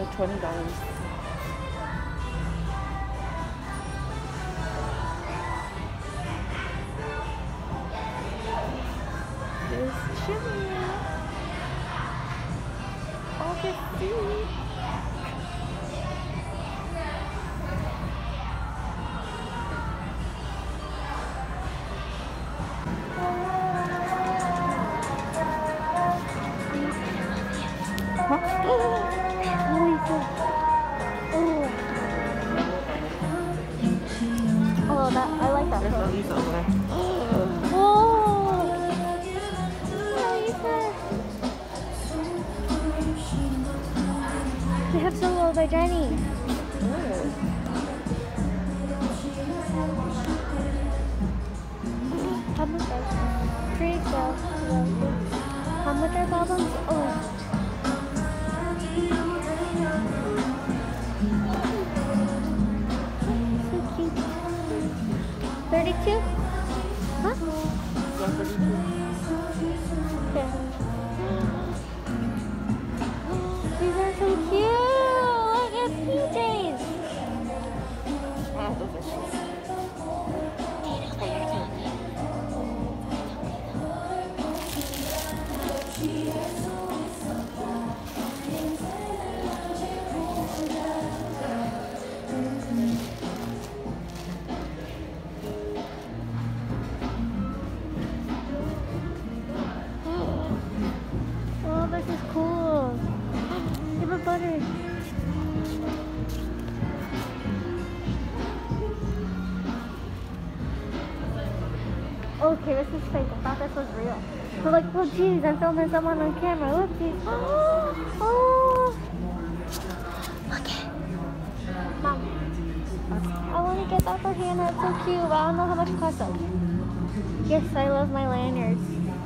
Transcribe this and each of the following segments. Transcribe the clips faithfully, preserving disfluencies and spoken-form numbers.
They're twenty dollars. There's chili. All the food. Huh? Oh, that I like that. There's Elisa over there. Oh, Elisa. They have Solo by Jenny. How much are free sale? How much are albums? Oh. thirty-two? Huh? Yeah, thirty-two. Okay. These are so cute! Look at P Js! Ah, those are cute. This is cool. Give her butter. Okay, this is fake. I thought this was real. But like, oh geez, I'm filming someone on camera. Whoopsies. Oh, oh. Okay. Mom, I want to get that for Hannah. It's so cute, but I don't know how much it costs though. Yes, I love my lanyards.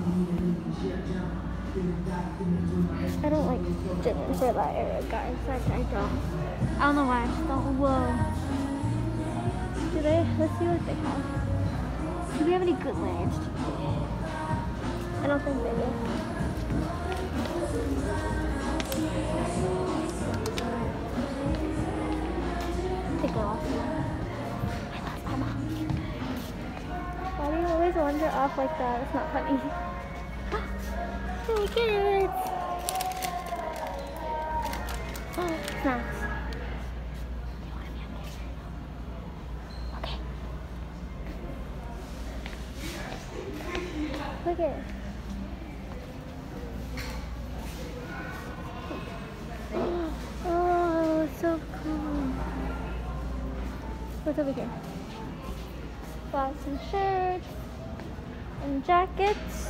I don't like gyms for that area, guys. Like, I don't. I don't know why. I just don't. Whoa. Do they? Let's see what they have. Do we have any good lanyards? I don't think they do. Take it off. I lost my mom. Why do you always wander off like that? It's not funny. Look at it! Oh, snacks. You want to be on there? Okay. Look at it. Oh, it's so cool. What's over here? Got some shirts and jackets.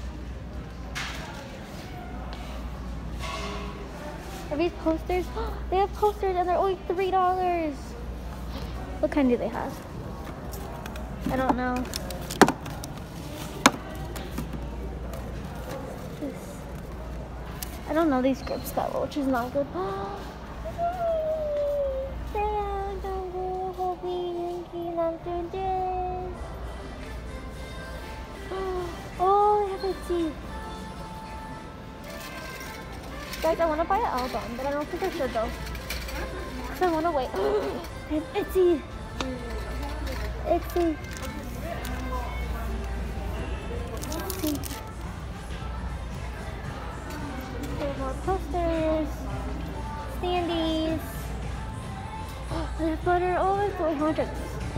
Are these posters? They have posters and they're only three dollars. What kind do they have? I don't know. This. I don't know these grips that well, which is not good. Oh, they have a teeth. Guys, I want to buy an album, but I don't think I should though. Because I want to wait. It's itchy. Itchy. Itchy. There's more posters. Standees. I have butter. Oh, it's so hundred.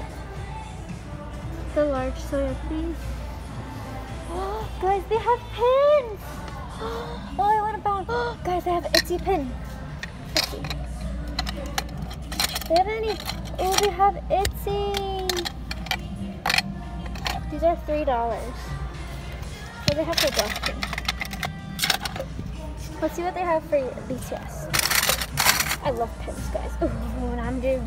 The large soya, please. Guys, they have pins. Oh, I want a pound. Oh, guys, I have an Etsy pin. Etsy. They have any? Oh, they have Etsy. These are three dollars. So they have for Justin. Let's see what they have for B T S. I love pins, guys. Ooh, and I'm doing.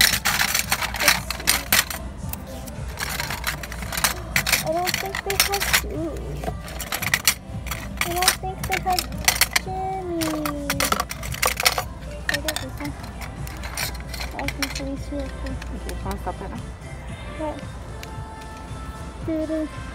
I don't think they have food. I don't think they have Jimmy. What is this one? I can see these here. Okay, can I stop right now? Right. Doo-doo.